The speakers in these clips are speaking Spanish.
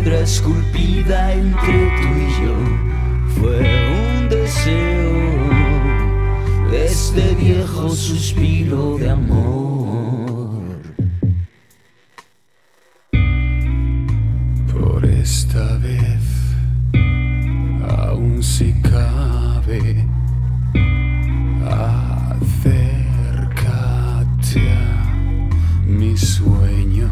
piedra esculpida entre tú y yo fue un deseo de este viejo suspiro de amor. Por esta vez, aún si cabe, acércate a mi sueño.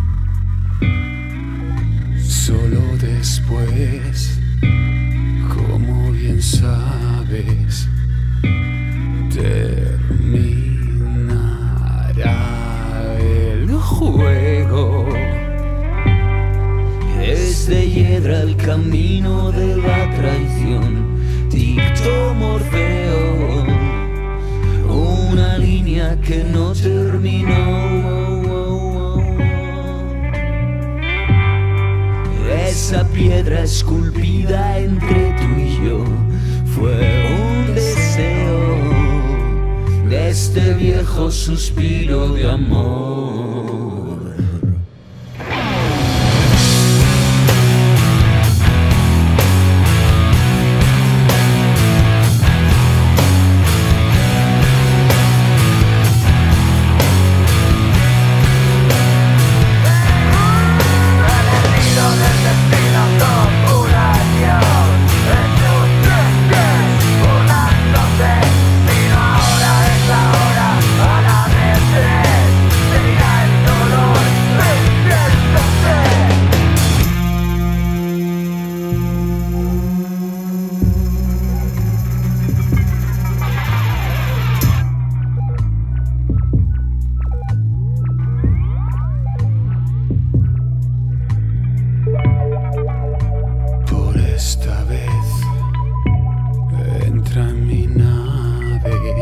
Solo después, como bien sabes, terminará el juego. Desde hiedra el camino de la traición, dictó Morfeo una línea que no terminó. Esa piedra esculpida entre tú y yo fue un deseo de este viejo suspiro de amor. Esta vez entra en mi nave,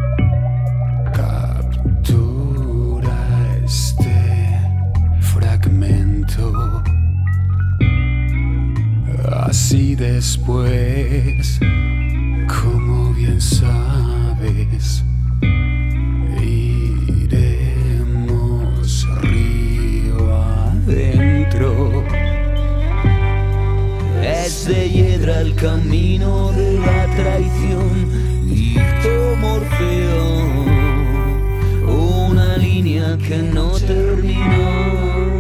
captura este fragmento. Así después, como bien sabes, iremos río adentro. Desde hiedra el camino de la traición, dictó Morfeo una línea que no terminó.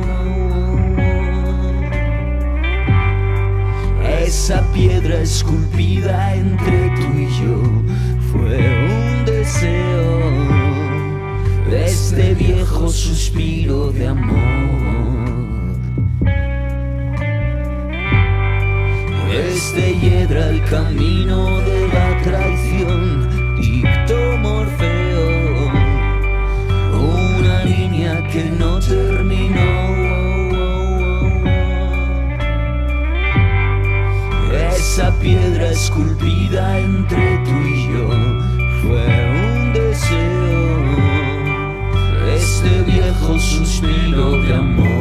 Esa piedra esculpida entre tú y yo fue un deseo de este viejo suspiro de amor. Desde hiedra el camino de la traición, dictó Morfeo una línea que no terminó. Esa piedra esculpida entre tú y yo fue un deseo de este viejo suspiro de amor.